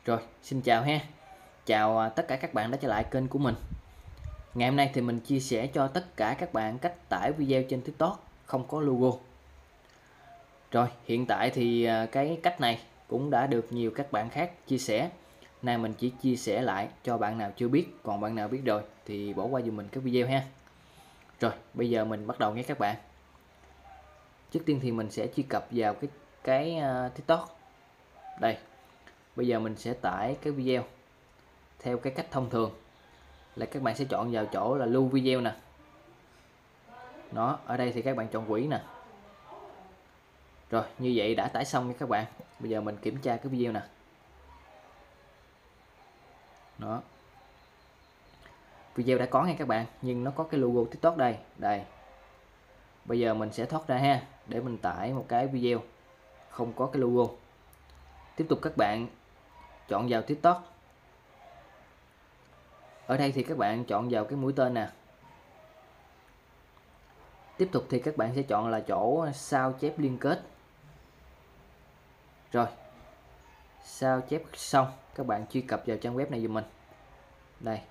Rồi, xin chào ha. Chào tất cả các bạn đã trở lại kênh của mình. Ngày hôm nay thì mình chia sẻ cho tất cả các bạn cách tải video trên TikTok không có logo. Rồi, hiện tại thì cái cách này cũng đã được nhiều các bạn khác chia sẻ. Nay mình chỉ chia sẻ lại cho bạn nào chưa biết, còn bạn nào biết rồi thì bỏ qua giùm mình cái video ha. Rồi, bây giờ mình bắt đầu nha các bạn. Trước tiên thì mình sẽ truy cập vào cái TikTok. Đây. Bây giờ mình sẽ tải cái video theo cái cách thông thường là các bạn sẽ chọn vào chỗ là lưu video nè. Nó ở đây thì các bạn chọn quỹ nè. Rồi, như vậy đã tải xong nha các bạn. Bây giờ mình kiểm tra cái video nè. Đó. Video đã có nha các bạn, nhưng nó có cái logo TikTok đây. Đây. Bây giờ mình sẽ thoát ra ha, để mình tải một cái video không có cái logo. Tiếp tục các bạn chọn vào TikTok. Ở đây thì các bạn chọn vào cái mũi tên nè. Tiếp tục thì các bạn sẽ chọn là chỗ sao chép liên kết. Rồi, sao chép xong, các bạn truy cập vào trang web này giùm mình. Đây,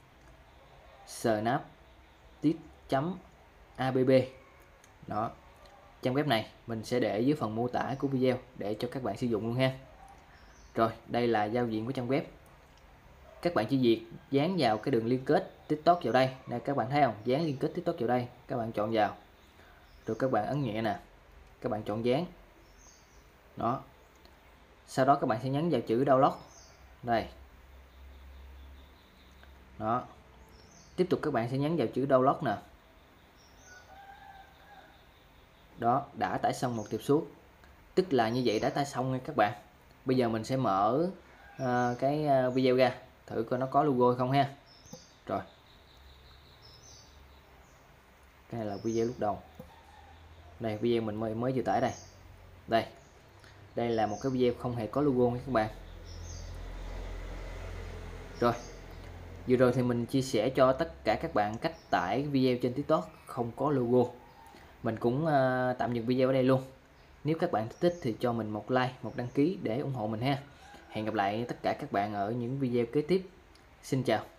snaptit.abb. Đó, trang web này mình sẽ để dưới phần mô tả của video để cho các bạn sử dụng luôn ha. Rồi, đây là giao diện của trang web. Các bạn chỉ việc dán vào cái đường liên kết TikTok vào đây. Đây các bạn thấy không? Dán liên kết TikTok vào đây. Các bạn chọn vào. Rồi các bạn ấn nhẹ nè. Các bạn chọn dán. Đó. Sau đó các bạn sẽ nhấn vào chữ download. Đây. Đó. Tiếp tục các bạn sẽ nhấn vào chữ download nè. Đó, đã tải xong một tiệp suốt. Tức là như vậy đã tải xong nha các bạn. Bây giờ mình sẽ mở cái video ra, thử coi nó có logo không ha. Rồi. Cái này là video lúc đầu. Đây, video mình mới vừa tải đây. Đây. Đây là một cái video không hề có logo nha các bạn. Rồi. Vừa rồi thì mình chia sẻ cho tất cả các bạn cách tải video trên TikTok không có logo. Mình cũng tạm dừng video ở đây luôn. Nếu các bạn thích thì cho mình một like, một đăng ký để ủng hộ mình ha. Hẹn gặp lại tất cả các bạn ở những video kế tiếp. Xin chào.